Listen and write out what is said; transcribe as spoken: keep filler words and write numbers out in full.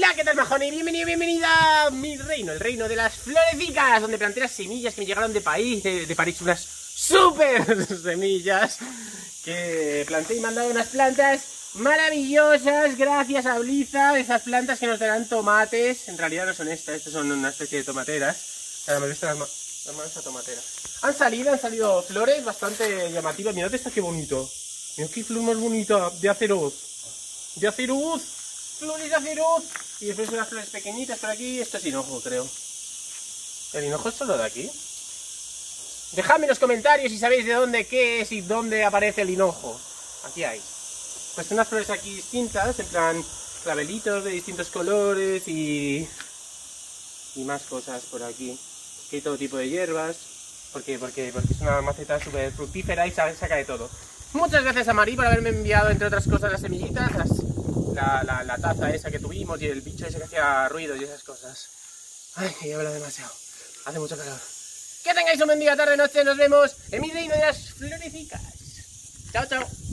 Hola, ¿qué tal, majone? Bienvenido, bienvenida a mi reino, el reino de las florecicas, donde planté las semillas que me llegaron de París, de, de París, unas súper semillas que planté y me han dado unas plantas maravillosas, gracias a Bliza, esas plantas que nos darán tomates. En realidad no son estas, estas son una especie de tomateras. Ahora me he visto las, ma las manos a tomateras. Han salido, han salido flores bastante llamativas. Mirad esta, qué bonito. Mirad qué flor más bonita, de aceruz. De aceruz, flores de aceruz. Y después unas flores pequeñitas por aquí. Esto es hinojo, creo. ¿El hinojo es solo de aquí? Dejadme en los comentarios si sabéis de dónde, qué es y dónde aparece el hinojo. Aquí hay. Pues unas flores aquí distintas, en plan clavelitos de distintos colores y, y más cosas por aquí. Aquí hay todo tipo de hierbas, porque, porque, porque es una maceta súper fructífera y saca de todo. Muchas gracias a Mari por haberme enviado, entre otras cosas, las semillitas, las, la, la, la taza esa que tuvimos y el bicho ese que hacía ruido y esas cosas. Ay, que he hablado demasiado. Hace mucho calor. Que tengáis un buen día, tarde, noche. Nos vemos en mi reino de las florecicas. Chao, chao.